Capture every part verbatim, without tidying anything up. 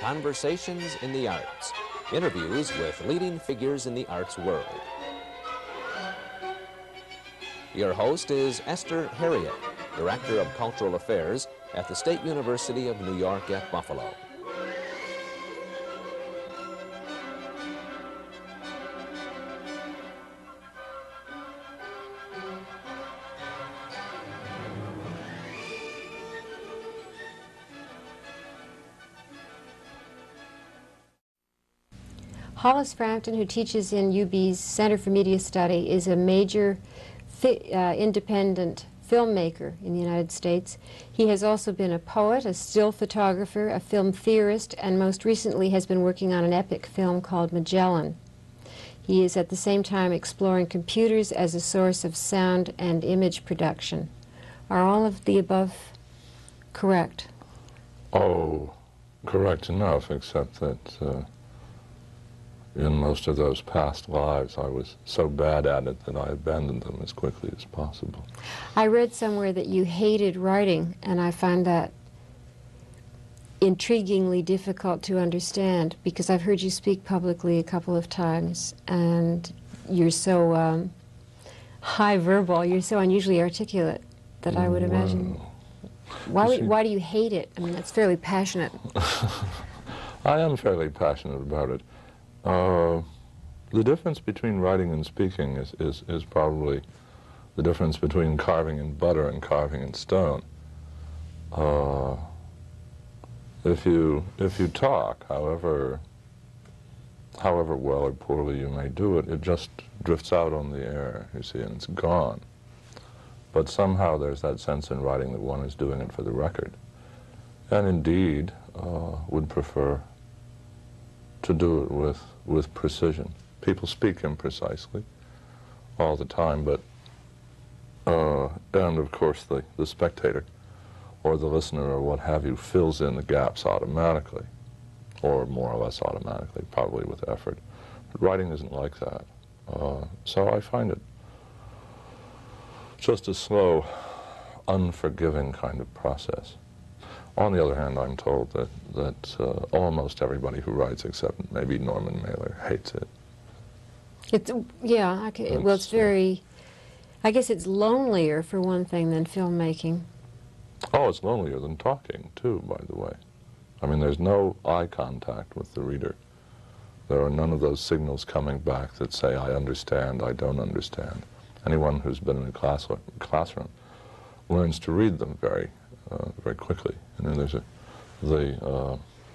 Conversations in the Arts. Interviews with leading figures in the arts world. Your host is Esther Harriot, Director of Cultural Affairs at the State University of New York at Buffalo. Hollis Frampton, who teaches in U B's Center for Media Study, is a major fi uh, independent filmmaker in the United States. He has also been a poet, a still photographer, a film theorist, and most recently has been working on an epic film called Magellan. He is at the same time exploring computers as a source of sound and image production. Are all of the above correct? Oh, correct enough, except that uh, in most of those past lives, I was so bad at it that I abandoned them as quickly as possible. I read somewhere that you hated writing, and I find that intriguingly difficult to understand, because I've heard you speak publicly a couple of times, and you're so um, high verbal, you're so unusually articulate that I would imagine. Well, why, would, see, why do you hate it? I mean, that's fairly passionate. I am fairly passionate about it. Uh, the difference between writing and speaking is, is, is probably the difference between carving in butter and carving in stone. Uh, if you, if you talk, however, however well or poorly you may do it, it just drifts out on the air, you see, and it's gone. But somehow there's that sense in writing that one is doing it for the record. And indeed, uh, would prefer to do it with, with precision. People speak imprecisely all the time, but, uh, and of course the, the spectator or the listener or what have you fills in the gaps automatically, or more or less automatically, probably with effort. But writing isn't like that. Uh, so I find it just a slow, unforgiving kind of process. On the other hand, I'm told that, that uh, almost everybody who writes, except maybe Norman Mailer, hates it. It's, yeah, I can, well, it's very, I guess it's lonelier, for one thing, than filmmaking. Oh, it's lonelier than talking, too, by the way. I mean, there's no eye contact with the reader. There are none of those signals coming back that say, I understand, I don't understand. Anyone who's been in a class, classroom learns to read them very Uh, very quickly. And then there's a, the, uh,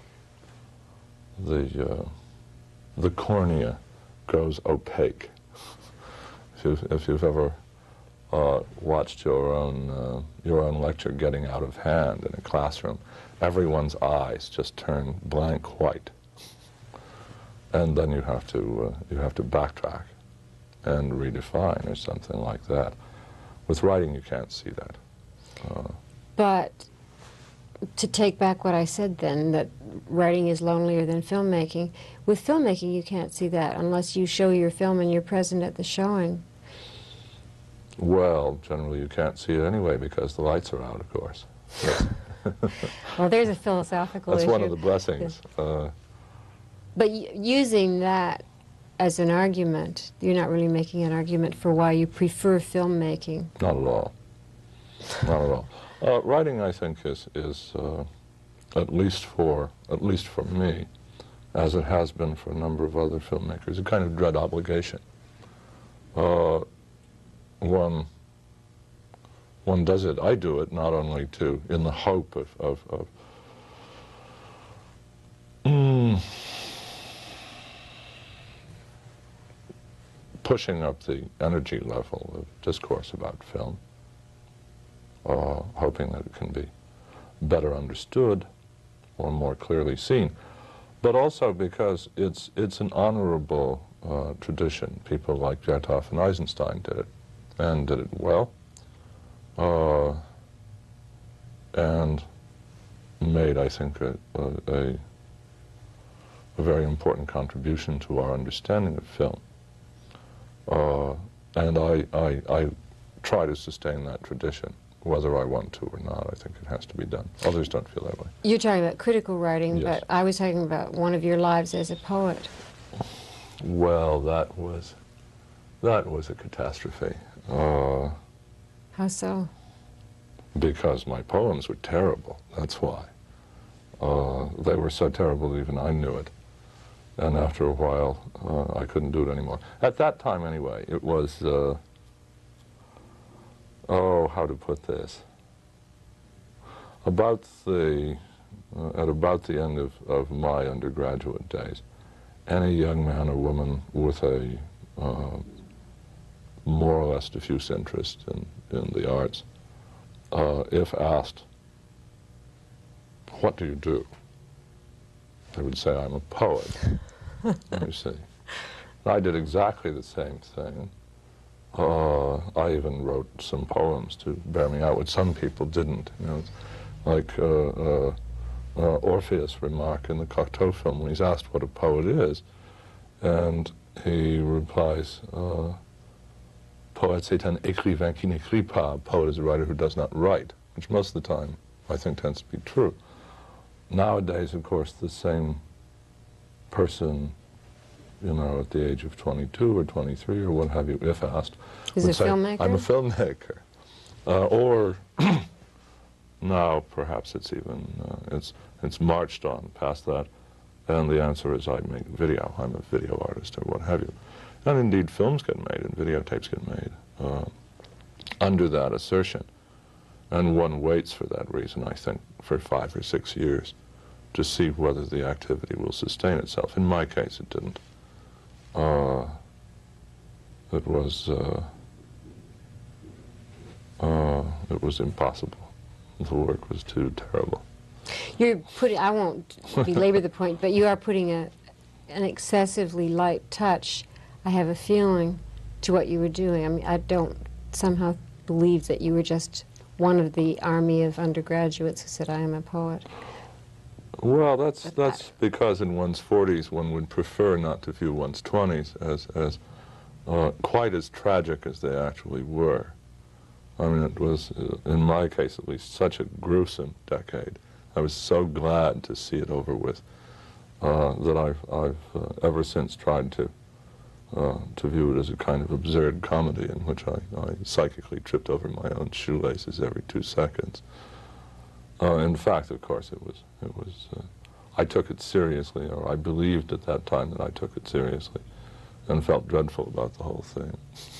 the, uh, the cornea goes opaque. if, you've, if you've ever uh, watched your own, uh, your own lecture getting out of hand in a classroom, everyone's eyes just turn blank white. And then you have to, uh, you have to backtrack and redefine or something like that. With writing, you can't see that. Uh, But to take back what I said then, that writing is lonelier than filmmaking, with filmmaking you can't see that unless you show your film and you're present at the showing. Well, generally you can't see it anyway because the lights are out, of course. Well, there's a philosophical That's issue. one of the blessings. Yeah. Uh, but y using that as an argument, you're not really making an argument for why you prefer filmmaking. not at all. Not at all. Uh, writing, I think, is, is uh, at least for at least for me, as it has been for a number of other filmmakers, a kind of dread obligation. Uh, one one does it. I do it not only to in the hope of of, of mm, pushing up the energy level of discourse about film. Uh, hoping that it can be better understood or more clearly seen, but also because it's it's an honorable uh, tradition. People like Chertoff and Eisenstein did it, and did it well, uh, and made, I think, a, a, a very important contribution to our understanding of film. Uh, and I, I, I try to sustain that tradition whether I want to or not. I think it has to be done. Others don't feel that way. You're talking about critical writing, Yes. but I was talking about one of your lives as a poet. Well, that was, that was a catastrophe. Uh, How so? because my poems were terrible, that's why. Uh, they were so terrible that even I knew it. And after a while, uh, I couldn't do it anymore. At that time, anyway, it was, uh, oh, how to put this? About the, uh, at about the end of, of my undergraduate days, any young man or woman with a uh, more or less diffuse interest in, in the arts, uh, if asked, what do you do? They would say, I'm a poet, you see. I did exactly the same thing. Uh, I even wrote some poems to bear me out, which some people didn't. You know, like uh, uh, uh, Orpheus' remark in the Cocteau film when he's asked what a poet is, and he replies, uh, poète c'est un écrivain qui n'écrit pas. A poet is a writer who does not write, which most of the time I think tends to be true. Nowadays, of course, the same person, you know, at the age of twenty-two or twenty-three or what have you, if asked, Is would a say, filmmaker? I'm a filmmaker. Uh, or now, perhaps it's even, uh, it's, it's marched on past that, and the answer is I make video. I'm a video artist or what have you. And indeed, films get made and videotapes get made uh, under that assertion. And one waits for that reason, I think, for five or six years to see whether the activity will sustain itself. In my case, it didn't. Uh, it was, uh, uh, it was impossible. The work was too terrible. You're putting, I won't belabor the point, but you are putting a, an excessively light touch, I have a feeling, to what you were doing. I mean, I don't somehow believe that you were just one of the army of undergraduates who said, I am a poet. Well, that's, that's because in one's forties one would prefer not to view one's twenties as, as uh, quite as tragic as they actually were. I mean, it was, uh, in my case at least, such a gruesome decade. I was so glad to see it over with uh, that I've, I've uh, ever since tried to uh, to view it as a kind of absurd comedy in which I, I psychically tripped over my own shoelaces every two seconds. Uh, in fact, of course, it was, it was uh, I took it seriously, or I believed at that time that I took it seriously, and felt dreadful about the whole thing.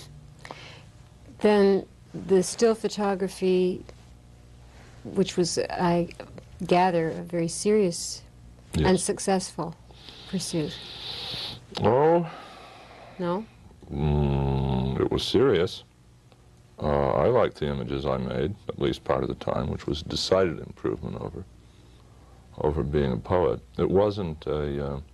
Then the still photography, which was, I gather, a very serious Yes. and successful pursuit. Oh, No? mm, it was serious. Uh, I liked the images I made, at least part of the time, which was decided improvement over, over being a poet. It wasn't a, uh,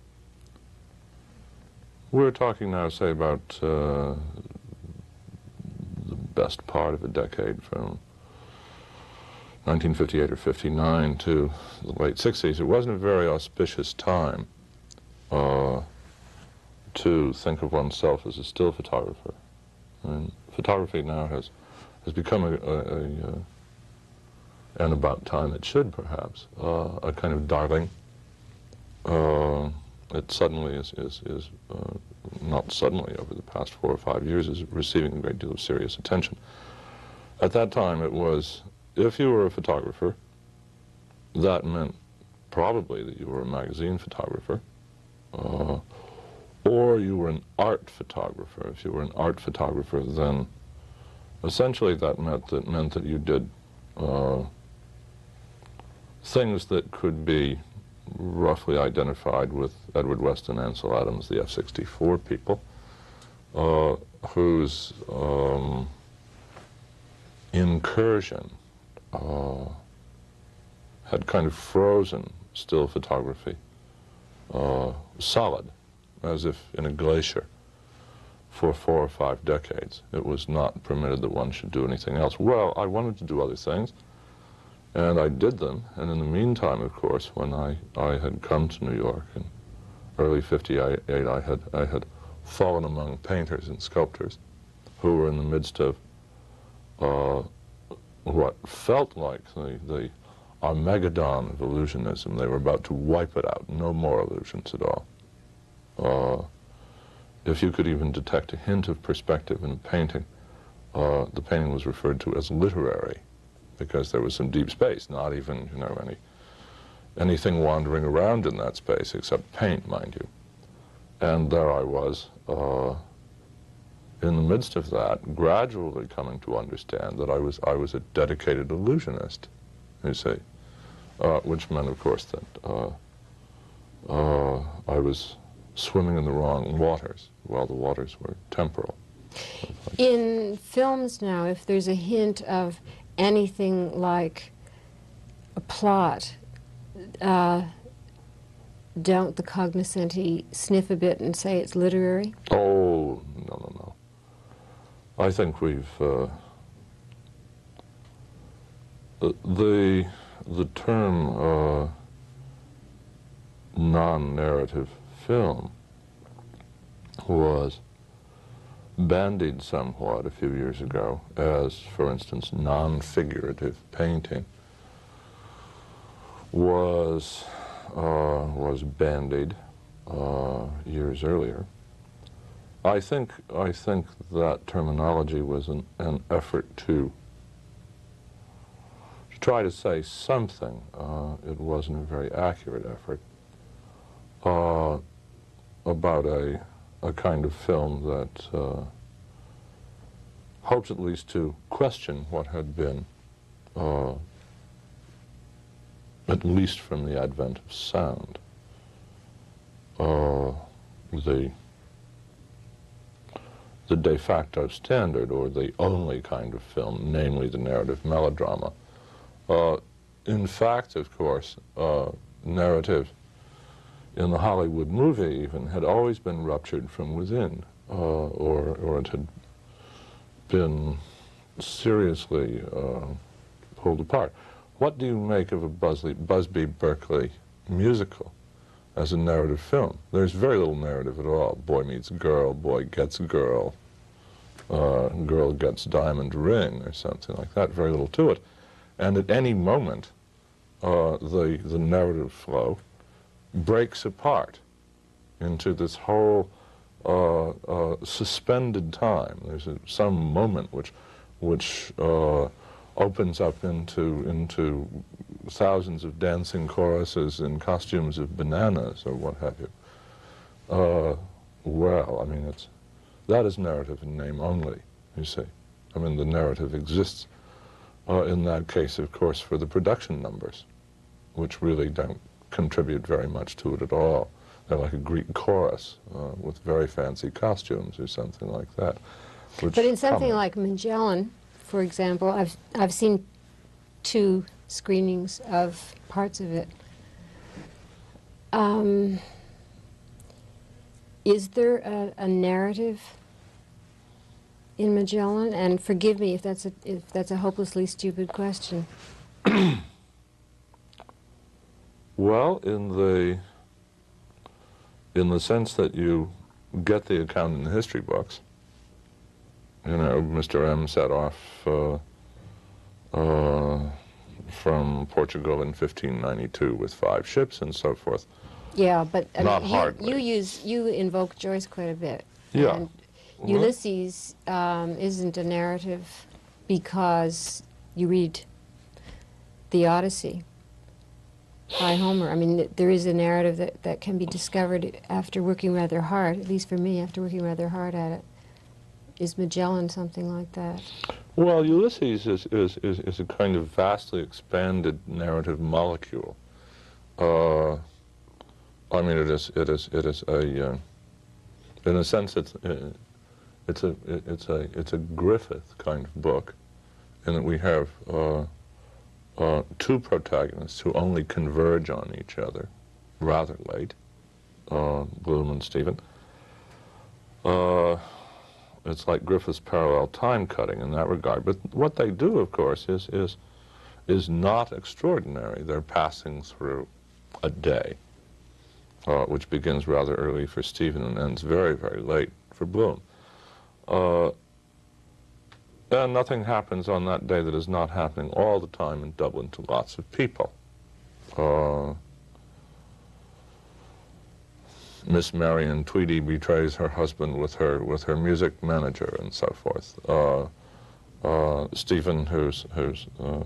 we're talking now, say, about uh, the best part of a decade from nineteen fifty-eight or fifty-nine to the late sixties. It wasn't a very auspicious time uh, to think of oneself as a still photographer. I mean, photography now has, has become a, a, a uh, and about time it should perhaps, uh, a kind of darling. Uh, it suddenly is, is, is uh, not suddenly, over the past four or five years, is receiving a great deal of serious attention. At that time it was, if you were a photographer, that meant probably that you were a magazine photographer, uh, or you were an art photographer. If you were an art photographer, then essentially that meant that meant that you did uh, things that could be roughly identified with Edward Weston, Ansel Adams, the F sixty-four people, uh, whose um, incursion uh, had kind of frozen still photography uh, solid, as if in a glacier, for four or five decades. It was not permitted that one should do anything else. Well, I wanted to do other things, and I did them. And in the meantime, of course, when I, I had come to New York in early fifty-eight, I had, I had fallen among painters and sculptors who were in the midst of uh, what felt like the, the Armageddon of illusionism. They were about to wipe it out, no more illusions at all. Uh, if you could even detect a hint of perspective in a painting, uh, the painting was referred to as literary, because there was some deep space, not even, you know, any anything wandering around in that space except paint, mind you. And there I was, uh, in the midst of that, gradually coming to understand that I was I was a dedicated illusionist, you see, uh, which meant, of course, that uh, uh, I was swimming in the wrong waters, while the waters were temporal. In films now, if there's a hint of anything like a plot, uh, don't the cognoscenti sniff a bit and say it's literary? Oh, no, no, no. I think we've, uh, the, the term uh, non-narrative film was bandied somewhat a few years ago as, for instance, non-figurative painting was, uh, was bandied uh, years earlier. I think, I think that terminology was an, an effort to, to try to say something. Uh, it wasn't a very accurate effort uh, about a, a kind of film that uh, hopes at least to question what had been, uh, at least from the advent of sound, uh, the the de facto standard, or the only kind of film, namely the narrative melodrama. Uh, in fact, of course, uh, narrative in the Hollywood movie even had always been ruptured from within, uh, or, or it had been seriously uh, pulled apart. What do you make of a Busby, Busby Berkeley musical as a narrative film? There's very little narrative at all. Boy meets girl, boy gets girl, uh, girl gets diamond ring, or something like that. Very little to it. And at any moment, uh, the, the narrative flow breaks apart into this whole uh, uh, suspended time. There's a, some moment which, which uh, opens up into, into thousands of dancing choruses in costumes of bananas, or what have you. Uh, well, I mean, it's, that is narrative in name only, you see. I mean, the narrative exists uh, in that case, of course, for the production numbers, which really don't contribute very much to it at all. They're like a Greek chorus uh, with very fancy costumes or something like that. But in something like Magellan, for example, I've, I've seen two screenings of parts of it. Um, is there a, a narrative in Magellan? And forgive me if that's a, if that's a hopelessly stupid question. Well, in the in the sense that you get the account in the history books. You know, Mister M set off uh, uh, from Portugal in fifteen ninety-two with five ships and so forth. Yeah, but I Not mean, hardly. you, you use you invoke Joyce quite a bit. Yeah. And Well, Ulysses um, isn't a narrative because you read the Odyssey by Homer. I mean, th- there is a narrative that, that can be discovered after working rather hard, at least for me, after working rather hard at it. Is Magellan something like that? Well, Ulysses is, is, is, is a kind of vastly expanded narrative molecule. Uh, I mean, it is, it is, it is a, uh, in a sense, it's, uh, it's a, it's a, it's a Griffith kind of book, in that we have uh, uh, two protagonists who only converge on each other rather late, uh, Bloom and Stephen. Uh, it's like Griffith's parallel time cutting in that regard. But what they do, of course, is, is, is not extraordinary. They're passing through a day, uh, which begins rather early for Stephen and ends very, very late for Bloom. Uh, And nothing happens on that day that is not happening all the time in Dublin to lots of people. Uh, Miss Marion Tweedy betrays her husband with her with her music manager and so forth. Uh, uh, Stephen, who's who's uh,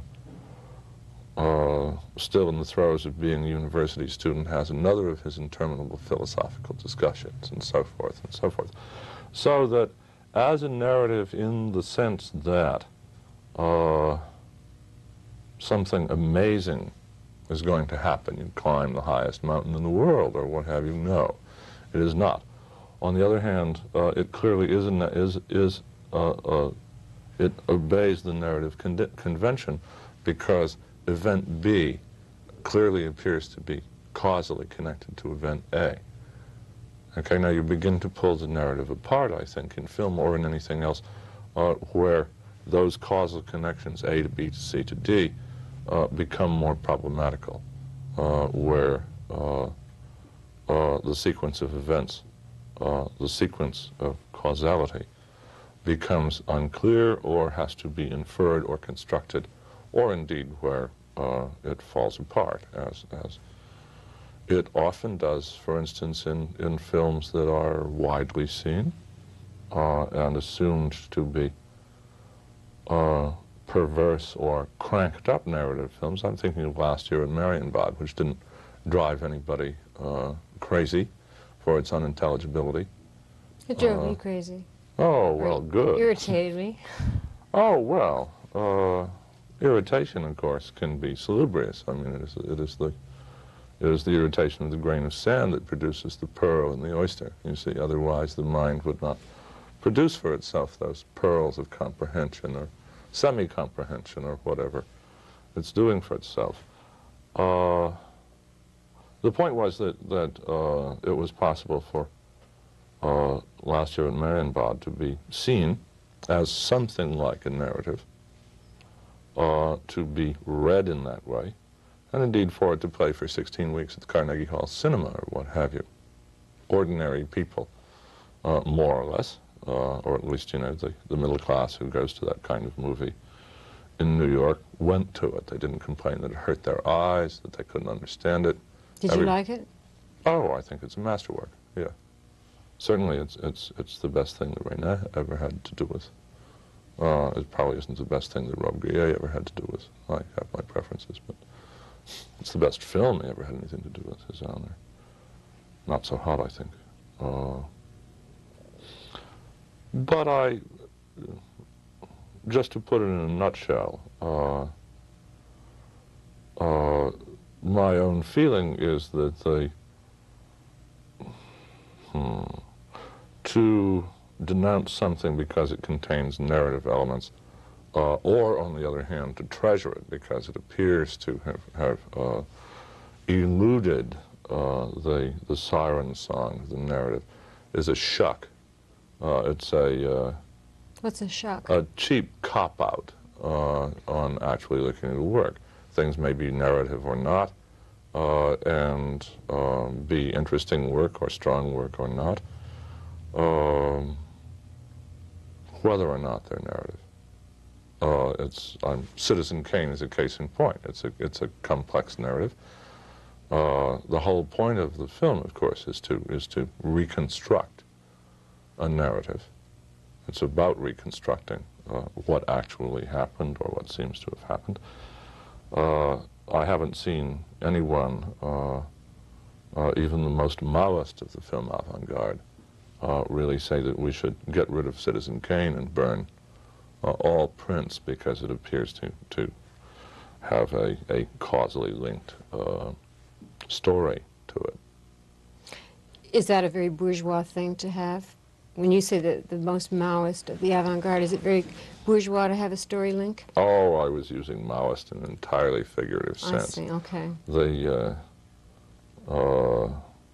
uh, still in the throes of being a university student, has another of his interminable philosophical discussions and so forth and so forth. So that as a narrative, in the sense that uh, something amazing is going to happen, you climb the highest mountain in the world or what have you, no, it is not. On the other hand, uh, it clearly is, an, is, is uh, uh, it obeys the narrative con convention because event B clearly appears to be causally connected to event A. Okay, now you begin to pull the narrative apart, I think, in film or in anything else, uh, where those causal connections, A to B to C to D, uh, become more problematical, uh, where uh, uh, the sequence of events, uh, the sequence of causality, becomes unclear or has to be inferred or constructed, or indeed where uh, it falls apart, as, as it often does, for instance, in, in films that are widely seen uh, and assumed to be uh, perverse or cranked up narrative films. I'm thinking of last year in Marienbad, which didn't drive anybody uh, crazy for its unintelligibility. It drove uh, me crazy. Oh, well, Or good. irritated me. Oh, well, uh, irritation, of course, can be salubrious. I mean, it is, it is the It is the irritation of the grain of sand that produces the pearl and the oyster. You see, otherwise the mind would not produce for itself those pearls of comprehension or semi-comprehension or whatever it's doing for itself. Uh, the point was that, that uh, it was possible for uh, last year in Marienbad to be seen as something like a narrative, uh, to be read in that way, and indeed for it to play for sixteen weeks at the Carnegie Hall Cinema or what have you. Ordinary people, uh, more or less, uh, or at least, you know, the, the middle class who goes to that kind of movie in New York went to it. They didn't complain that it hurt their eyes, that they couldn't understand it. Did Every, you like it? Oh, I think it's a masterwork, yeah. Certainly it's, it's, it's the best thing that Rene ever had to do with. Uh, it probably isn't the best thing that Rob Grillet ever had to do with. I have my preferences, but it's the best film he ever had anything to do with, his honor. Not so hot, I think. Uh, but I, just to put it in a nutshell, uh, uh, my own feeling is that the, hmm, to denounce something because it contains narrative elements, Uh, or, on the other hand, to treasure it because it appears to have, have uh, eluded uh, the, the siren song of the narrative, is a shuck. Uh, it's a, uh, What's a shuck? a cheap cop-out uh, on actually looking at the work. Things may be narrative or not, uh, and uh, be interesting work or strong work or not, um, whether or not they're narrative. Uh, it's um, Citizen Kane is a case in point. It's a it's a complex narrative. Uh, the whole point of the film, of course, is to is to reconstruct a narrative. It's about reconstructing uh, what actually happened or what seems to have happened. Uh, I haven't seen anyone, uh, uh, even the most Maoist of the film avant-garde, uh, really say that we should get rid of Citizen Kane and burn Uh, all prints because it appears to, to have a, a causally linked uh, story to it. Is that a very bourgeois thing to have? When you say that the most Maoist of the avant-garde, is it very bourgeois to have a story link? Oh, I was using Maoist in an entirely figurative sense. I see, okay. The, uh, uh,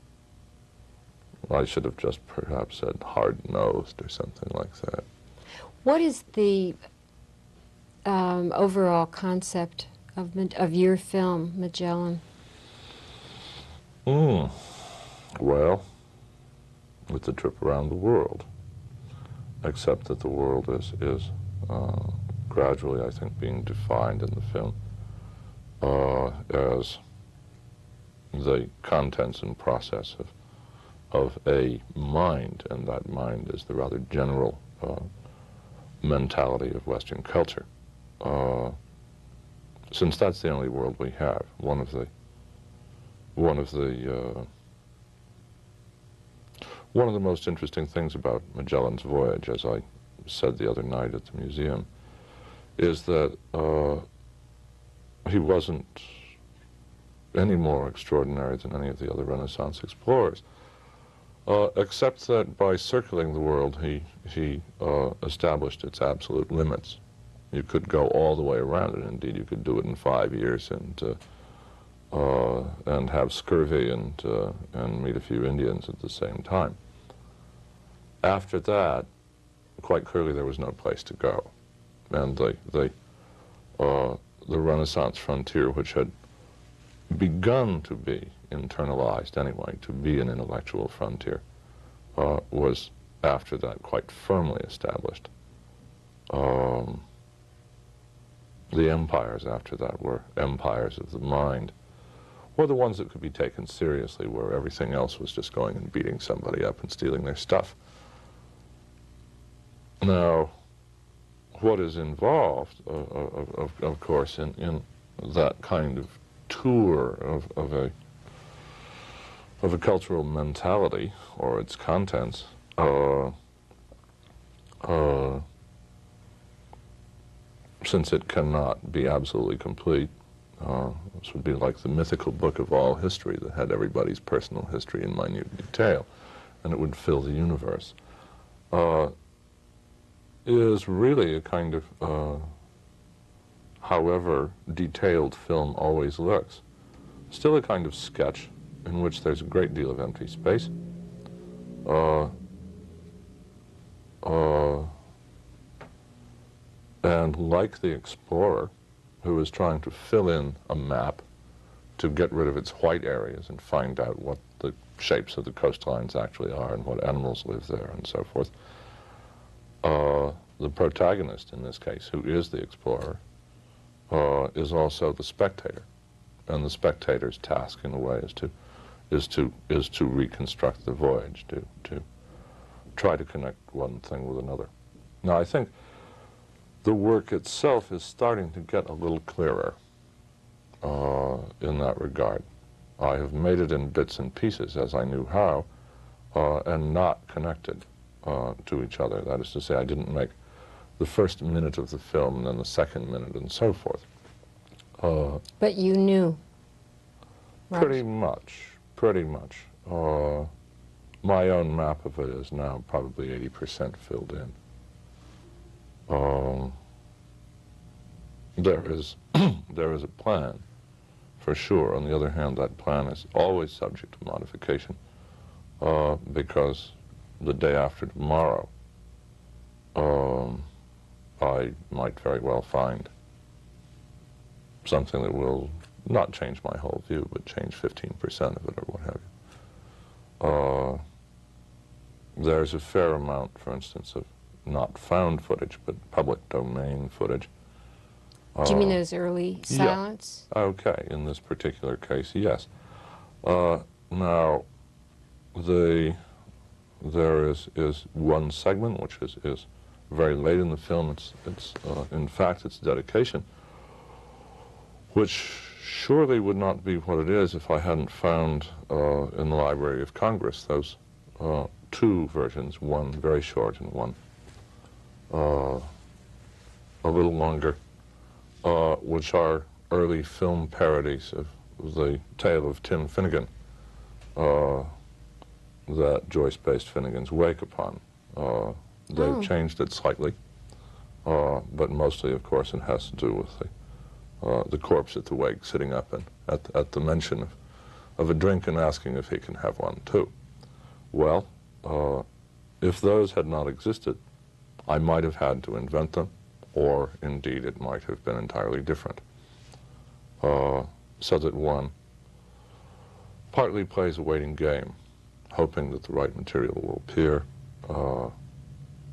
I should have just perhaps said hard-nosed or something like that. What is the um, overall concept of, of your film, Magellan? Mm. Well, it's a trip around the world, except that the world is, is uh, gradually, I think, being defined in the film uh, as the contents and process of, of a mind, and that mind is the rather general uh, mentality of Western culture. Uh, since that's the only world we have, one of the one of the uh, one of the most interesting things about Magellan's voyage, as I said the other night at the museum, is that uh, he wasn't any more extraordinary than any of the other Renaissance explorers, uh, except that by circling the world, he he uh, established its absolute limits. You could go all the way around it. Indeed, you could do it in five years and uh, uh, and have scurvy and uh, and meet a few Indians at the same time. After that, quite clearly, there was no place to go, and the the uh, the Renaissance frontier, which had begun to be internalized anyway, to be an intellectual frontier, uh, was after that quite firmly established. Um, the empires after that were empires of the mind, or the ones that could be taken seriously, where everything else was just going and beating somebody up and stealing their stuff. Now, what is involved, uh, of, of, of course, in, in that kind of tour of, of a of a cultural mentality or its contents, uh, uh, since it cannot be absolutely complete. Uh, this would be like the mythical book of all history that had everybody's personal history in minute detail, and it would fill the universe. Uh, is really a kind of, uh, however detailed film always looks, still a kind of sketch in which there's a great deal of empty space. Uh, uh, and like the explorer, who is trying to fill in a map to get rid of its white areas and find out what the shapes of the coastlines actually are and what animals live there and so forth, uh, the protagonist in this case, who is the explorer, uh, is also the spectator. And the spectator's task, in a way, is to is to is to reconstruct the voyage, to to try to connect one thing with another. Now, I think the work itself is starting to get a little clearer uh, in that regard. I have made it in bits and pieces as I knew how, uh, and not connected uh, to each other. That is to say, I didn't make the first minute of the film and then the second minute and so forth. Uh, but you knew. Right. Pretty much, pretty much. Uh, my own map of it is now probably eighty percent filled in. Um, there is there is a plan, for sure. On the other hand, that plan is always subject to modification, uh, because the day after tomorrow, um, I might very well find something that will not change my whole view, but change fifteen percent of it or what have you. Uh, there's a fair amount, for instance, of not found footage, but public domain footage. Do you mean Uh, those early silents? Yeah. Okay, in this particular case, yes. Uh, now, the there is is one segment which is is very late in the film. It's it's uh, in fact its dedication, which surely would not be what it is if I hadn't found uh, in the Library of Congress those uh, two versions, one very short and one uh, a little longer, uh, which are early film parodies of the tale of Tim Finnegan uh, that Joyce based Finnegan's Wake upon. Uh, they've Oh. changed it slightly, uh, but mostly, of course, it has to do with the Uh, the corpse at the wake sitting up and at, at the mention of, of a drink and asking if he can have one too. Well, uh, if those had not existed, I might have had to invent them, or indeed it might have been entirely different. Uh, so that one partly plays a waiting game, hoping that the right material will appear, uh,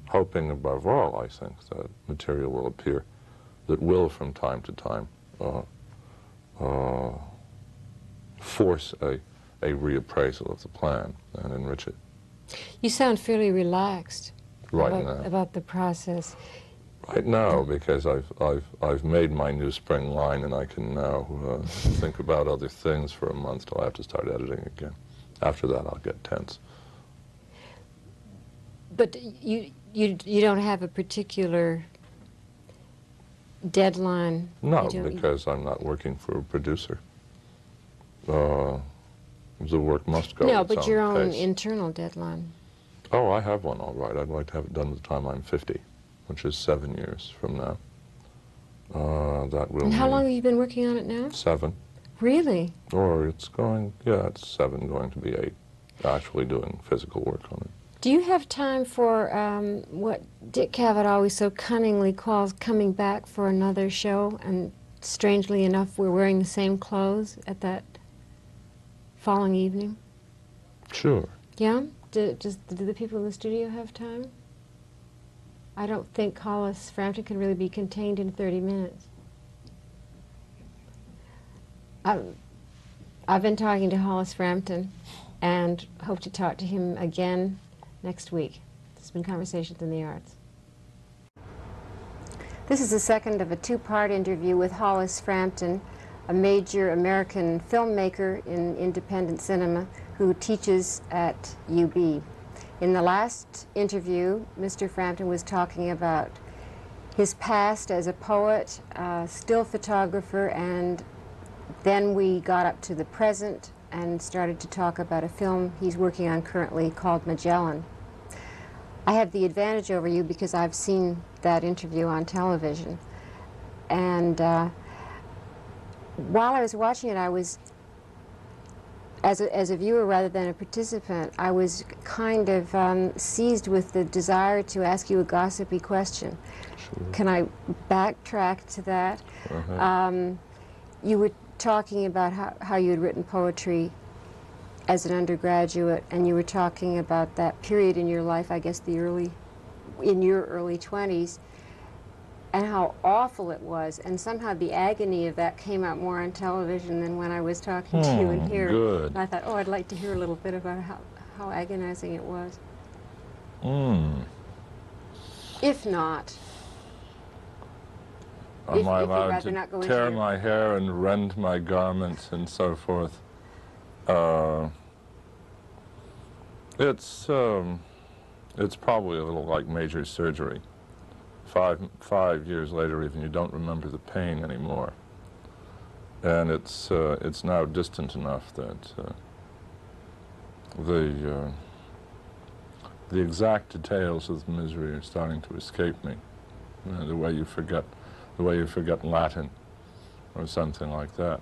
hoping above all, I think, that material will appear that will from time to time uh, uh, force a, a reappraisal of the plan and enrich it. You sound fairly relaxed Right about, now. about the process. Right now, because I've, I've, I've made my new spring line, and I can now uh, think about other things for a month till I have to start editing again. After that, I'll get tense. But you, you, you don't have a particular deadline? No, You don't- because I'm not working for a producer. Uh, the work must go No, its but your own pace. internal deadline. Oh, I have one, all right. I'd like to have it done by the time I'm fifty, which is seven years from now. Uh, that will And how mean long have you been working on it now? Seven. Really? Or it's going, yeah, it's seven, going to be eight, actually doing physical work on it. Do you have time for um, what Dick Cavett always so cunningly calls coming back for another show? And strangely enough, we're wearing the same clothes at that following evening. Sure. Yeah? Do, does, do the people in the studio have time? I don't think Hollis Frampton can really be contained in thirty minutes. I, I've been talking to Hollis Frampton and hope to talk to him again next week. There's been Conversations in the Arts. This is the second of a two-part interview with Hollis Frampton, a major American filmmaker in independent cinema who teaches at U B. In the last interview, Mister Frampton was talking about his past as a poet, uh, still photographer, and then we got up to the present and started to talk about a film he's working on currently called Magellan. I have the advantage over you because I've seen that interview on television. And uh, while I was watching it, I was, as a, as a viewer rather than a participant, I was kind of um, seized with the desire to ask you a gossipy question. Sure. Can I backtrack to that? Uh-huh. Um, you were talking about how, how you had written poetry as an undergraduate, and you were talking about that period in your life, I guess the early, in your early twenties, and how awful it was, and somehow the agony of that came out more on television than when I was talking to you in Hmm, here. good. And I thought, oh, I'd like to hear a little bit about how, how agonizing it was. Mm. If not, Am If- I if you'd allowed rather to not go into tear your- my hair and rend my garments and so forth? Uh, it's, um, it's probably a little like major surgery. Five, five years later, even, you don't remember the pain anymore. And it's, uh, it's now distant enough that uh, the, uh, the exact details of the misery are starting to escape me. You know, the way you forget, the way you forget Latin, or something like that.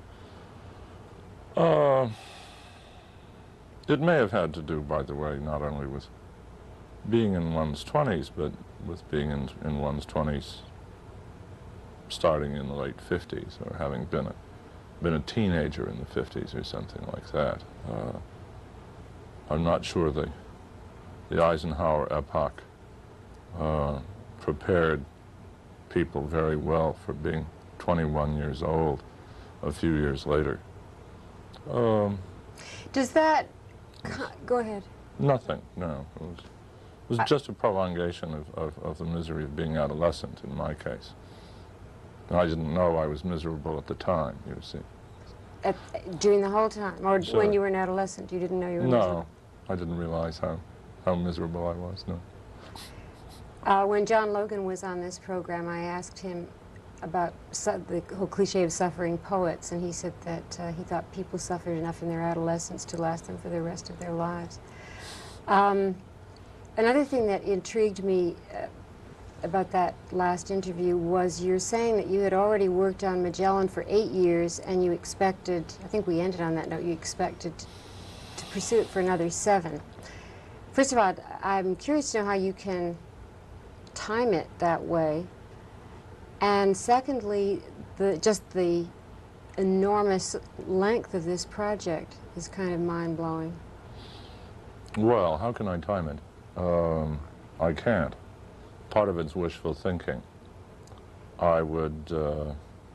Uh, it may have had to do, by the way, not only with being in one's twenties, but with being in, in one's twenties starting in the late fifties, or having been a, been a teenager in the fifties or something like that. Uh, I'm not sure the, the Eisenhower epoch uh, prepared people very well for being twenty-one years old a few years later. Um, does that, co- go ahead. nothing, no. It was, it was I- just a prolongation of, of, of the misery of being adolescent in my case. And I didn't know I was miserable at the time, you see. At, during the whole time, or Sure. when you were an adolescent, you didn't know you were No, miserable? I didn't realize how, how miserable I was, no. Uh, when John Logan was on this program, I asked him about su the whole cliche of suffering poets, and he said that uh, he thought people suffered enough in their adolescence to last them for the rest of their lives. Um, another thing that intrigued me uh, about that last interview was you're saying that you had already worked on Magellan for eight years, and you expected, I think we ended on that note, you expected to pursue it for another seven. First of all, I'm curious to know how you can time it that way, and secondly, the just the enormous length of this project is kind of mind-blowing. Well, how can I time it? Um, I can't. part of it's wishful thinking. I would, uh,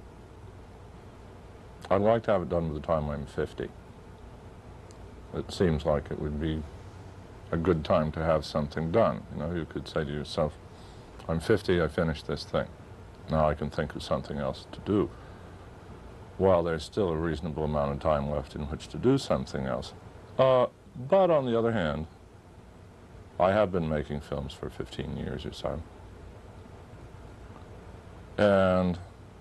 I'd like to have it done by the time I'm fifty. It seems like it would be a good time to have something done. You know, you could say to yourself, I'm fifty, I finished this thing. Now I can think of something else to do. While there's still a reasonable amount of time left in which to do something else. Uh, but on the other hand, I have been making films for fifteen years or so. And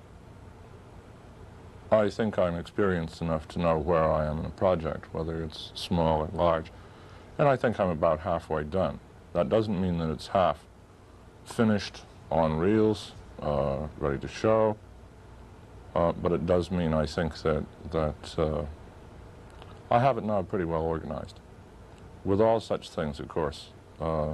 I think I'm experienced enough to know where I am in a project, whether it's small or large. And I think I'm about halfway done. That doesn't mean that it's half finished on reels, uh, ready to show, uh, but it does mean I think that, that uh, I have it now pretty well organized. With all such things, of course, uh,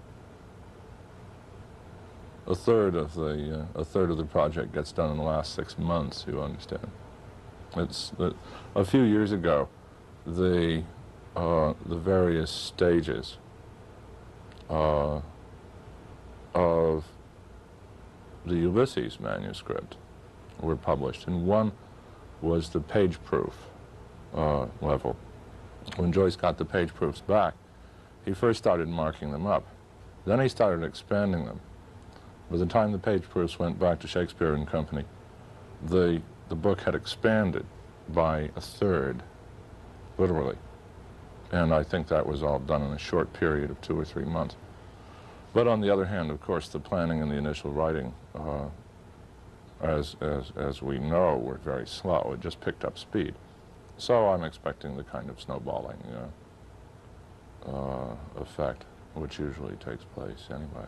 a third of the uh, a third of the project gets done in the last six months. You understand? It's uh, a few years ago, the uh, the various stages uh, of the Ulysses manuscript were published, and one was the page proof uh, level. When Joyce got the page proofs back, he first started marking them up. Then he started expanding them. By the time the page proofs went back to Shakespeare and Company, the, the book had expanded by a third, literally. And I think that was all done in a short period of two or three months. But on the other hand, of course, the planning and the initial writing, uh, as, as, as we know, were very slow. It just picked up speed. So I'm expecting the kind of snowballing uh, uh, effect, which usually takes place anyway.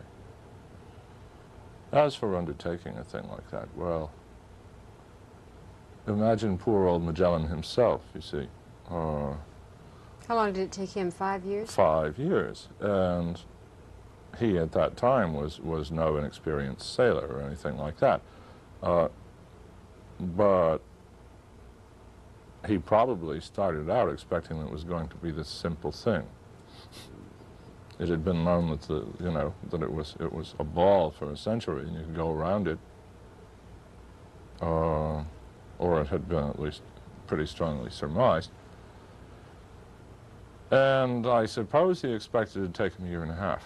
As for undertaking a thing like that, well, imagine poor old Magellan himself, you see. Uh, How long did it take him? Five years? Five years. And he, at that time, was, was no inexperienced sailor or anything like that. Uh, but he probably started out expecting that it was going to be this simple thing. It had been known that the, you know, that it was it was a ball for a century, and you could go around it, uh, or it had been at least pretty strongly surmised. And I suppose he expected it to take him a year and a half,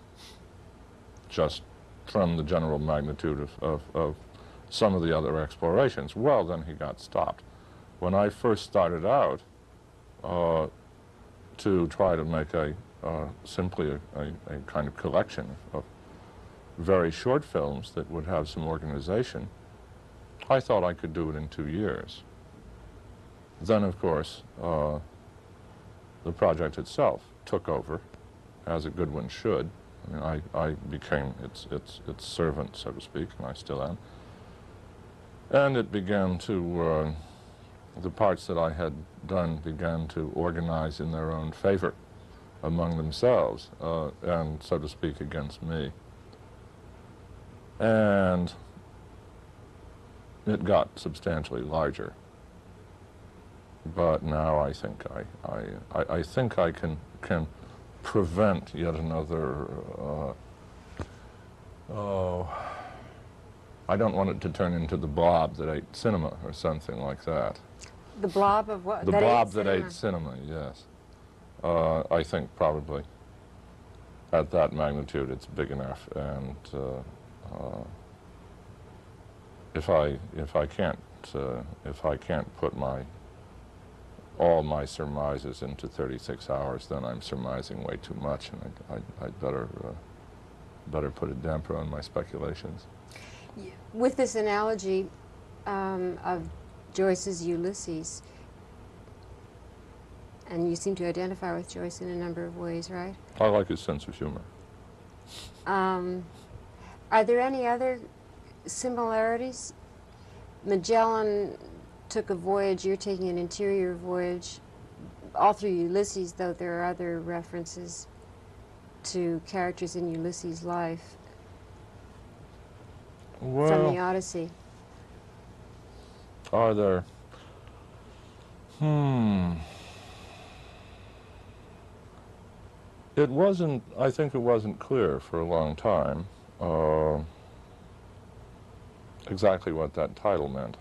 just from the general magnitude of, of, of some of the other explorations. Well, then he got stopped. When I first started out uh, to try to make a Uh, simply a, a, a kind of collection of very short films that would have some organization, I thought I could do it in two years. Then, of course, uh, the project itself took over, as a good one should. I mean, I, I became its, its, its servant, so to speak, and I still am. And it began to, uh, the parts that I had done began to organize in their own favor among themselves, uh, and, so to speak, against me. And it got substantially larger. But now I think I, I, I, I think I can, can prevent yet another, uh, oh, I don't want it to turn into the blob that ate cinema or something like that. The blob of what? The that blob ate that cinema. ate cinema, yes. Uh, I think probably at that magnitude it's big enough, and uh, uh, if I if I can't uh, if I can't put my all my surmises into thirty-six hours, then I'm surmising way too much, and I'd, I'd, I'd better uh, better put a damper on my speculations. With this analogy um, of Joyce's Ulysses, and you seem to identify with Joyce in a number of ways, right? I like his sense of humor. Um, are there any other similarities? Magellan took a voyage, you're taking an interior voyage. All through Ulysses, though, there are other references to characters in Ulysses' life Well, from the Odyssey. Are there? Hmm. It wasn't, I think it wasn't clear for a long time. uh, exactly what that title meant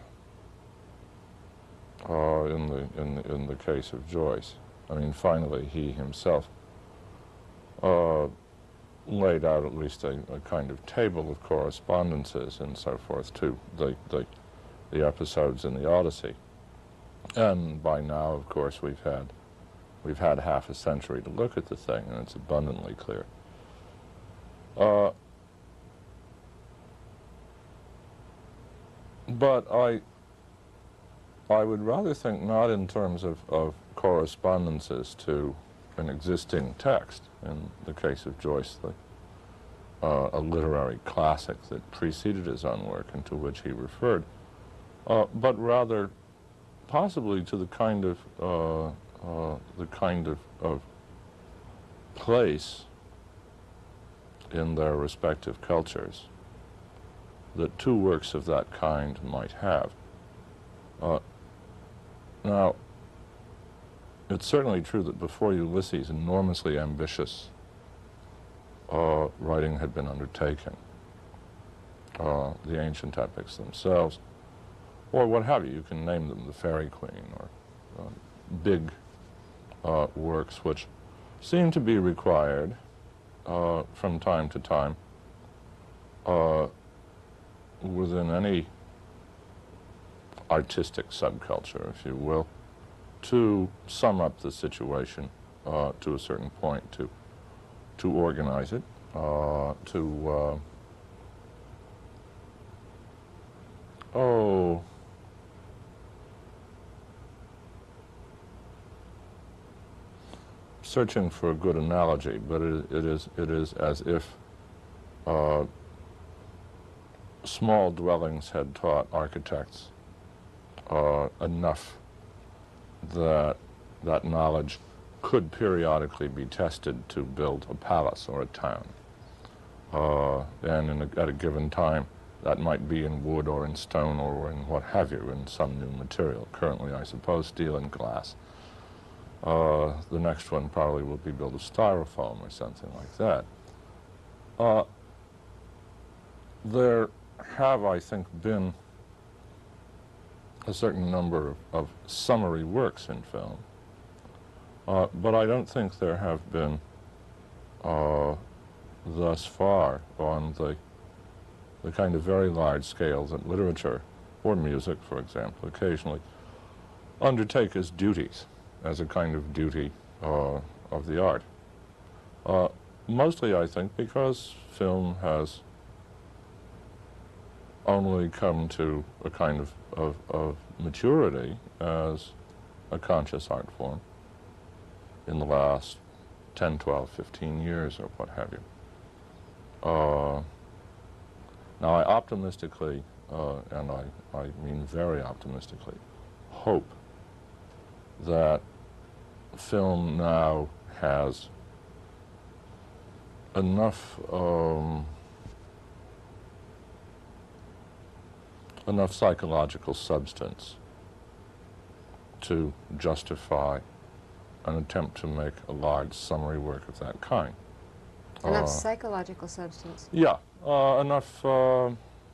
uh, in the in the, in the case of Joyce. I mean, finally, he himself uh, laid out at least a, a kind of table of correspondences and so forth to the, the the episodes in the Odyssey. And by now, of course, we've had we've had half a century to look at the thing, and it's abundantly clear. Uh, but I I would rather think not in terms of, of correspondences to an existing text, in the case of Joyce, the, uh, a literary classic that preceded his own work and to which he referred, uh, but rather possibly to the kind of uh, uh, the kind of, of place in their respective cultures that two works of that kind might have. Uh, now, it's certainly true that before Ulysses, enormously ambitious uh, writing had been undertaken. Uh, the ancient epics themselves, or what have you, you can name them, the Fairy Queen, or uh, big uh, works which seem to be required uh, from time to time uh, within any artistic subculture, if you will, to sum up the situation uh, to a certain point, to to organize it, uh, to uh, oh, searching for a good analogy, but it, it is it is as if uh, small dwellings had taught architects uh, enough that that knowledge could periodically be tested to build a palace or a town. Uh, and in a, at a given time, that might be in wood or in stone or in what have you, in some new material. Currently, I suppose, steel and glass. Uh, the next one probably will be built of styrofoam or something like that. Uh, there have, I think, been a certain number of, of summary works in film, uh, but I don't think there have been uh, thus far on the, the kind of very large scale that literature or music, for example, occasionally undertake as duties, as a kind of duty uh, of the art. Uh, mostly, I think, because film has only come to a kind of, of, of maturity as a conscious art form in the last ten, twelve, fifteen years or what have you. Uh, now I optimistically, uh, and I, I mean very optimistically, hope that film now has enough um, enough psychological substance to justify an attempt to make a large summary work of that kind. Enough Uh, psychological substance. yeah, uh, enough, uh,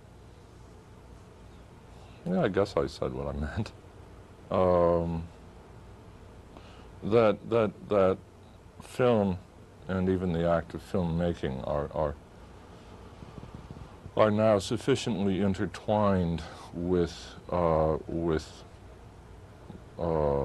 yeah, I guess I said what I meant. Um, that, that, that film and even the act of filmmaking are, are are now sufficiently intertwined with uh, with uh,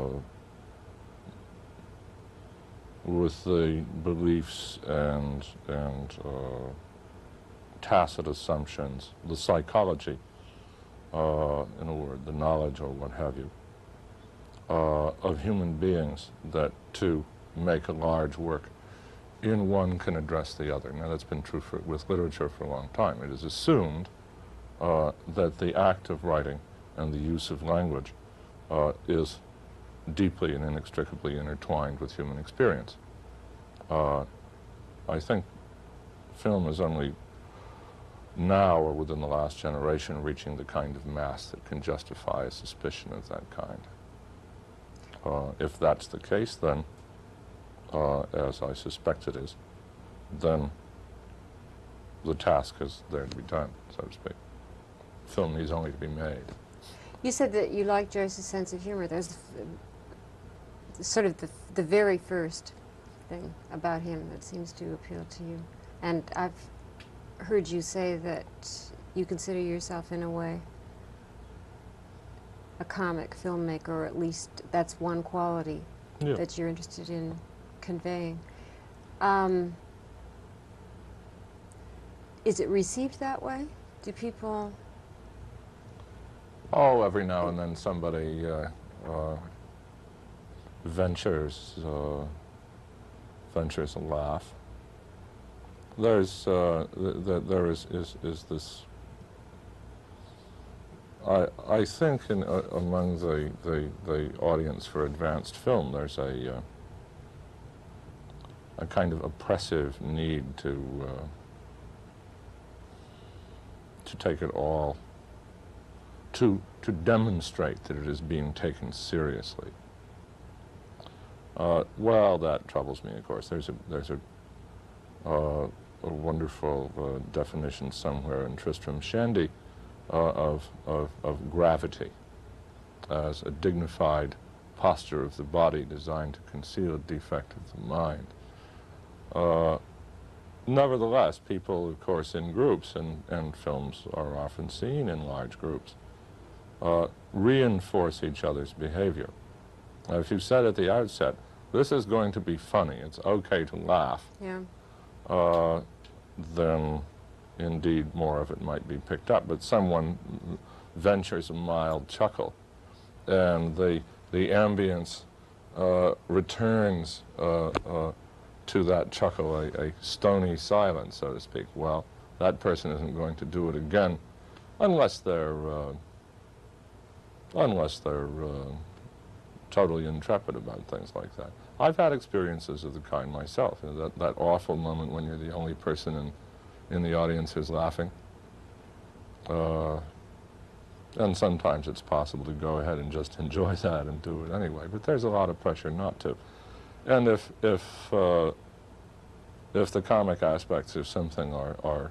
with the beliefs and and uh, tacit assumptions, the psychology, uh, in a word, the knowledge or what have you, uh, of human beings, that to make a large work in one can address the other. Now, that's been true for, with literature for a long time. It is assumed uh, that the act of writing and the use of language uh, is deeply and inextricably intertwined with human experience. Uh, I think film is only now, or within the last generation, reaching the kind of mass that can justify a suspicion of that kind. Uh, if that's the case, then Uh, as I suspect it is, then the task is there to be done, so to speak. Film needs only to be made. You said that you liked Joyce's sense of humor. There's the, sort of the, the very first thing about him that seems to appeal to you. And I've heard you say that you consider yourself, in a way, a comic filmmaker, or at least that's one quality Yeah. that you're interested in conveying. Um, is it received that way? Do people... Oh, every now and then somebody uh, uh, ventures uh, ventures a laugh. There's uh, th th there is, is is this. I I think in uh, among the, the the audience for advanced film, there's a uh, a kind of oppressive need to uh, to take it all. To, to demonstrate that it is being taken seriously. Uh, well, that troubles me, of course. There's a, there's a, uh, a wonderful uh, definition somewhere in Tristram Shandy uh, of, of, of gravity as a dignified posture of the body designed to conceal a defect of the mind. Uh, nevertheless, people, of course, in groups, and, and films are often seen in large groups, Uh, reinforce each other's behavior. Now, if you said at the outset, this is going to be funny, it's okay to laugh, Yeah. uh, then indeed more of it might be picked up. But someone ventures a mild chuckle, and the, the ambience uh, returns uh, uh, to that chuckle a, a stony silence, so to speak. Well, that person isn't going to do it again unless they're uh, unless they're uh, totally intrepid about things like that. I've had experiences of the kind myself, you know, that, that awful moment when you're the only person in, in the audience who's laughing. Uh, and sometimes it's possible to go ahead and just enjoy that and do it anyway, but there's a lot of pressure not to. And if, if, uh, if the comic aspects of something are, are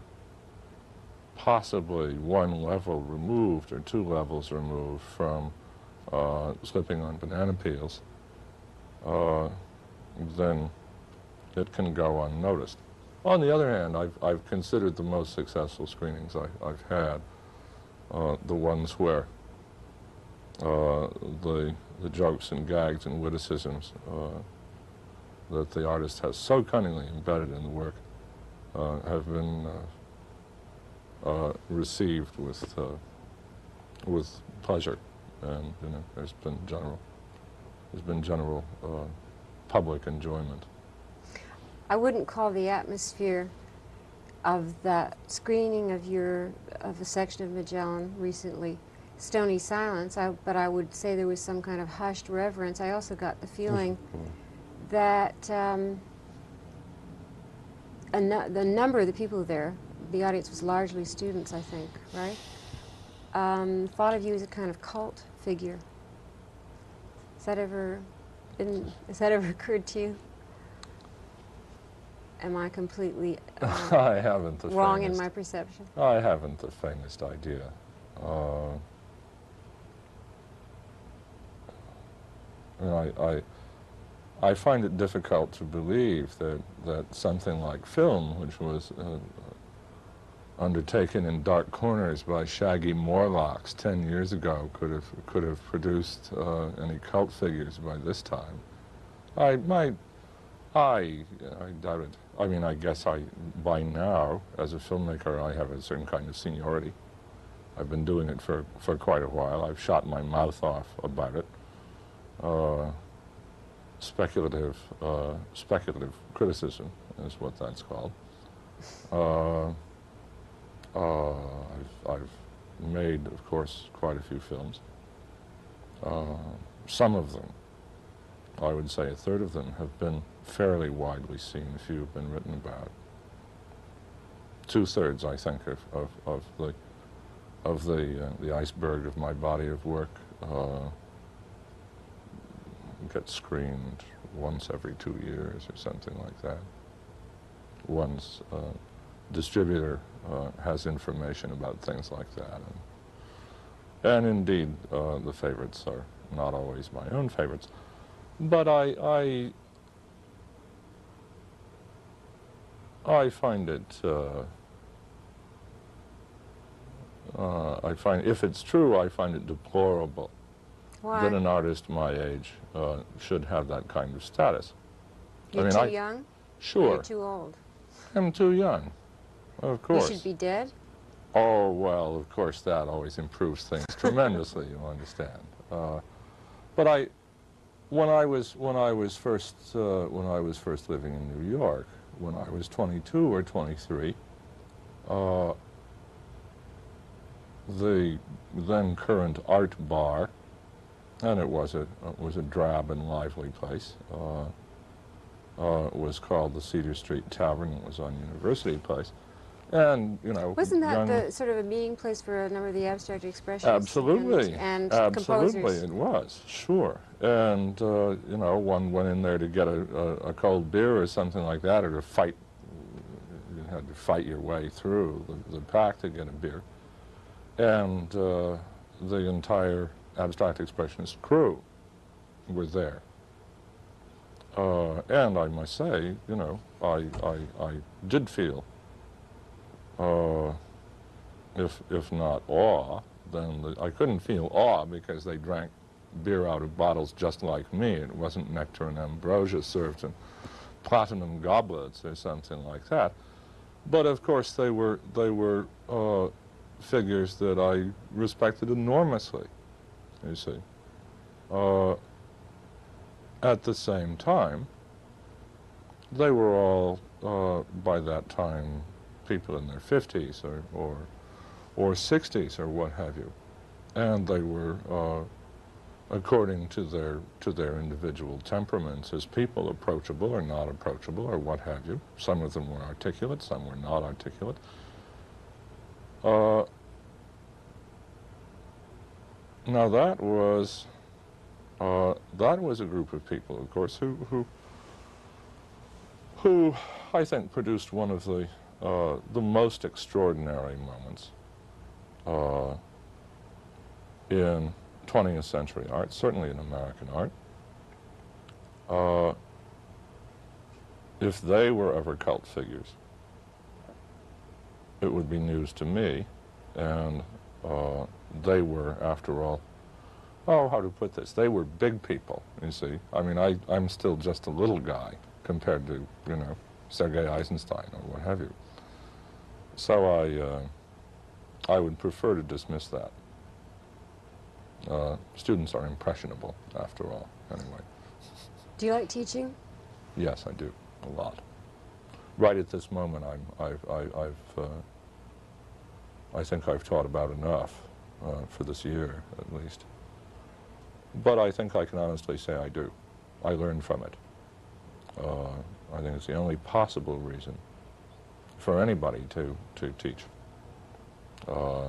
possibly one level removed or two levels removed from uh, slipping on banana peels, uh, then it can go unnoticed. On the other hand, I've, I've considered the most successful screenings I, I've had uh, the ones where uh, the, the jokes and gags and witticisms uh, that the artist has so cunningly embedded in the work uh, have been uh, Uh, received with uh, with pleasure, and you know, there's been general there's been general uh, public enjoyment. I wouldn't call the atmosphere of that screening of your of a section of Magellan recently stony silence, I, but I would say there was some kind of hushed reverence. I also got the feeling that um, a nu the number of the people there, the audience was largely students, I think, right? Um, thought of you as a kind of cult figure. Has that ever been, has that ever occurred to you? Am I completely uh, I haven't the wrong faintest, in my perception? I haven't the faintest idea. Uh, you know, I, I I find it difficult to believe that that something like film, which was uh, undertaken in dark corners by shaggy Morlocks ten years ago, could have could have produced uh, any cult figures by this time. I might, I, I doubt it. I mean, I guess I, by now, as a filmmaker, I have a certain kind of seniority. I've been doing it for for quite a while. I've shot my mouth off about it. Uh, speculative, uh, speculative criticism is what that's called. Uh, Uh, I've, I've made, of course, quite a few films. Uh, some of them, I would say a third of them, have been fairly widely seen. A few have been written about. Two-thirds, I think, of, of, of the of the uh, the iceberg of my body of work uh, gets screened once every two years or something like that. One's uh, distributor uh, has information about things like that. And, and indeed, uh, the favorites are not always my own favorites. But I, I, I find it, uh, uh, I find, if it's true, I find it deplorable. Why? That an artist my age uh, should have that kind of status. You're I mean, too I, young? Sure. You're too old. I'm too young, of course. You should be dead? Oh, well, of course, that always improves things tremendously, you understand. Uh, but I, when I was, when I was first, uh, when I was first living in New York, when I was twenty-two or twenty-three, uh, the then current art bar, and it was a, it was a drab and lively place, uh, uh, was called the Cedar Street Tavern. It was on University Place. And, you know, wasn't that young, the sort of a meeting place for a number of the abstract expressionists? Absolutely. And, and Absolutely, composers? it was, sure. And, uh, you know, one went in there to get a, a, a cold beer or something like that, or to fight, you had to fight your way through the, the pack to get a beer. And uh, the entire abstract expressionist crew were there. Uh, and I must say, you know, I, I, I did feel Uh, if, if not awe, then the, I couldn't feel awe because they drank beer out of bottles just like me. It wasn't nectar and ambrosia served in platinum goblets or something like that. But of course they were, they were uh, figures that I respected enormously, you see. Uh, at the same time, they were all, uh, by that time, people in their fifties or, or, or sixties or what have you. And they were, uh, according to their, to their individual temperaments as people, approachable or not approachable or what have you. Some of them were articulate, some were not articulate. Uh, now that was, uh, that was a group of people, of course, who, who, who I think produced one of the Uh, the most extraordinary moments uh, in twentieth century art, certainly in American art. Uh, if they were ever cult figures, it would be news to me, and uh, they were, after all, oh, how to put this, they were big people, you see. I mean, I, I'm still just a little guy compared to, you know, Sergei Eisenstein or what have you. So I, uh, I would prefer to dismiss that. Uh, students are impressionable, after all, anyway. Do you like teaching? Yes, I do, a lot. Right at this moment, I'm, I've, I, I've, uh, I think I've taught about enough uh, for this year, at least. But I think I can honestly say I do. I learn from it. Uh, I think it's the only possible reason for anybody to, to teach, uh,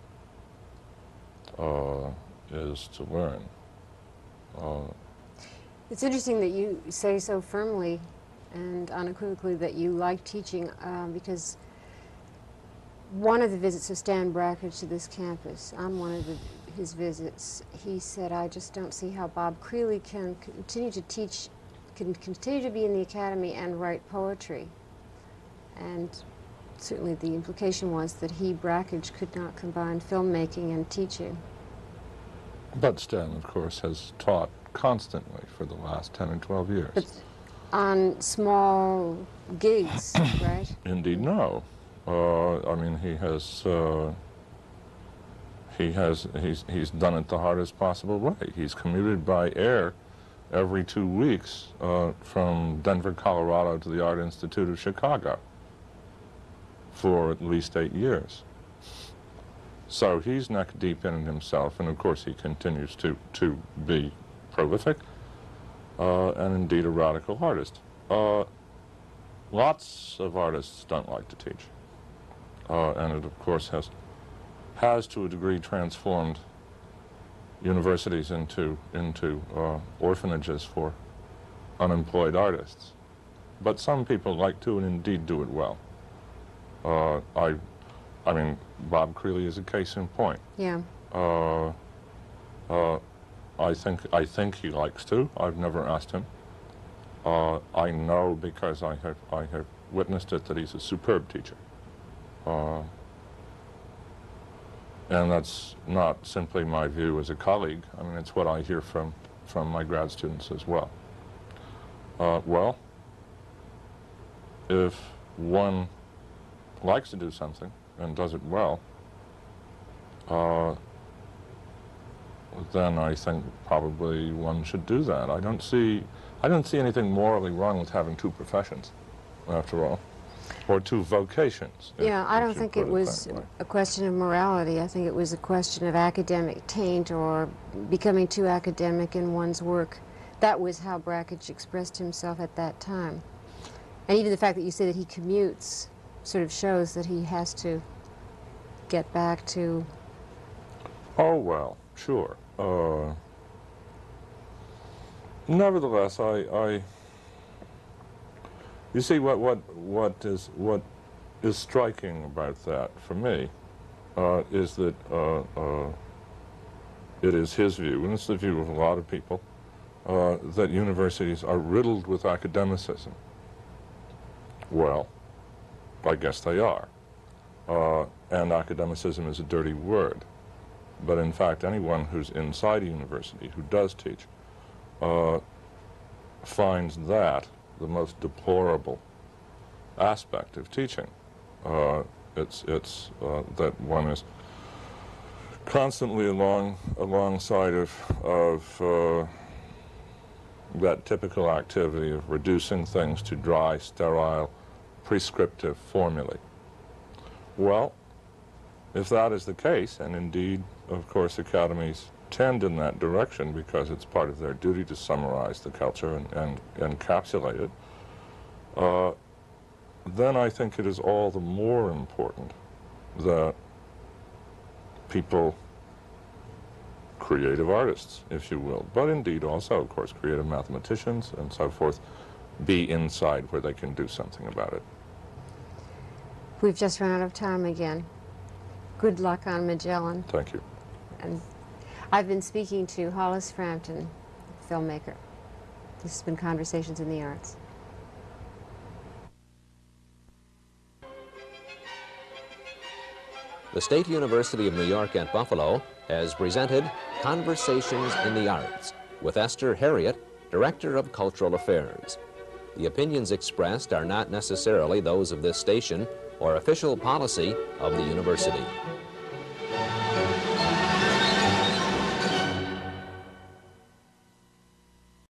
uh, is to learn. Uh, it's interesting that you say so firmly and unequivocally that you like teaching, um, because one of the visits of Stan Brakhage to this campus, on one of the, his visits, he said, I just don't see how Bob Creeley can continue to teach, can continue to be in the academy and write poetry. And certainly the implication was that he, Brakhage, could not combine filmmaking and teaching. But Stan, of course, has taught constantly for the last ten or twelve years. But on small gigs, right? Indeed, no. Uh, I mean, he has, uh, he has, he's, he's done it the hardest possible way. He's commuted by air every two weeks uh, from Denver, Colorado to the Art Institute of Chicago for at least eight years. So he's neck deep in it himself, and of course he continues to, to be prolific uh, and indeed a radical artist. Uh, lots of artists don't like to teach, uh, and it of course has, has to a degree transformed universities into, into uh, orphanages for unemployed artists. But some people like to and indeed do it well. Uh, I, I mean, Bob Creeley is a case in point. Yeah. Uh, uh, I think I think he likes to. I've never asked him. Uh, I know because I have I have witnessed it that he's a superb teacher. Uh, and that's not simply my view as a colleague. I mean, it's what I hear from from my grad students as well. Uh, well, if one likes to do something and does it well, uh, then I think probably one should do that. I don't see, I don't see anything morally wrong with having two professions, after all, or two vocations. Yeah, I don't think it was a question of morality. I think it was a question of academic taint or becoming too academic in one's work. That was how Brakhage expressed himself at that time. And even the fact that you say that he commutes sort of shows that he has to get back to... Oh, well, sure. Uh, nevertheless, I, I, you see, what what what is what is striking about that for me uh, is that uh, uh, it is his view, and it's the view of a lot of people, uh, that universities are riddled with academicism. Well, I guess they are, uh, and academicism is a dirty word. But in fact, anyone who's inside a university, who does teach, uh, finds that the most deplorable aspect of teaching. Uh, it's it's uh, that one is constantly along alongside of of uh, that typical activity of reducing things to dry, sterile, prescriptive formulae. Well, if that is the case, and indeed, of course, academies tend in that direction because it's part of their duty to summarize the culture and, and, and encapsulate it, uh, then I think it is all the more important that people, creative artists, if you will, but indeed also, of course, creative mathematicians and so forth, be inside where they can do something about it. We've just run out of time again. Good luck on Magellan. Thank you. And I've been speaking to Hollis Frampton, filmmaker. This has been Conversations in the Arts. The State University of New York at Buffalo has presented Conversations in the Arts with Esther Harriot, Director of Cultural Affairs. The opinions expressed are not necessarily those of this station or official policy of the university.